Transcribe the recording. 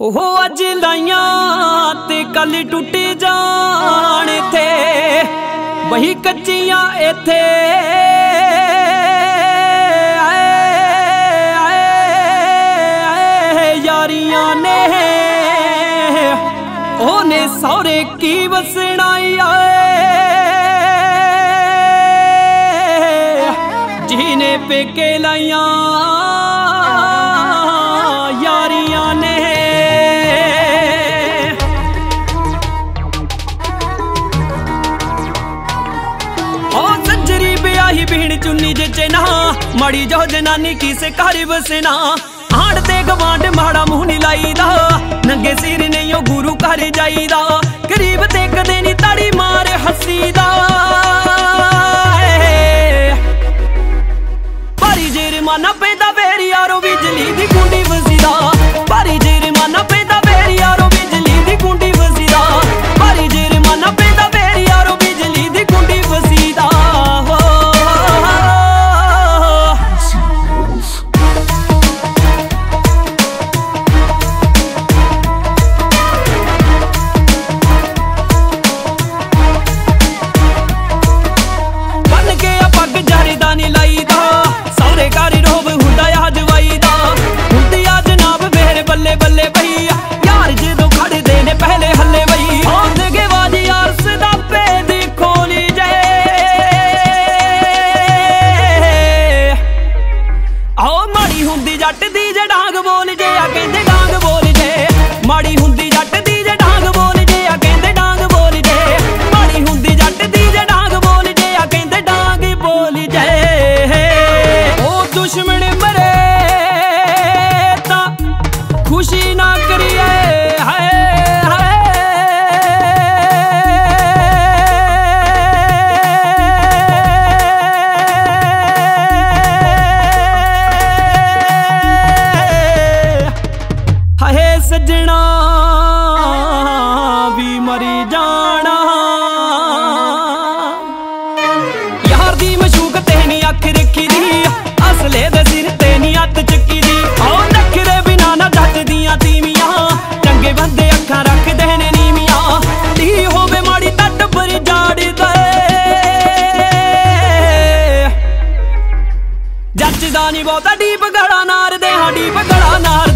ओह अज लाइया ते कल टुट जान थे वही कच्चियां इथे यारियां ने ओने सौरे की वसना जीने पेके लाइया यारियां ने ही भीड़ चुन्नी जे ना माड़ी जो जनानी की से घर बसना आड़ ते गवांड माड़ा मुंह नहीं लाईदा नंगे सिर नहीं ओ गुरु घर जाईदा गरीब ते कदे नहीं ताड़ी मार हसीदा भारी जुर्माना पैदा वेरी यारो बिजली दी कुंडी वसीदा भारी जुर्माना पैदा वेरी यारो बिजली दी कुंडी वसीदा भारी जुर्माना पैदा वेरी यारो बिजली दी कुंडी वसीदा जट दी जे डांग बोल जे आ कहंदे डांग बोल जे माड़ी हुंदी जट दी जे डांग बोल जे आ कहंदे डांग बोल जे माड़ी हुंदी जट दी जे डांग बोल जे आ कहंदे डांग बोल जे ओ दुश्मन मरे ता खुशी ना करिए सजना भी मरी जाना यार दी मशूक तेनी अख रखी दी असले दे सिर तेनी हथ चुकी दी आओ नखरे बिना ना जट दियां तीमियां चंगे बंदे अखां रख देने नीमियां धी होवे माड़ी तट पर जाड़ दे जच दा नी बहुता डीप गड़ा नार दे हाँ डीप गड़ा नार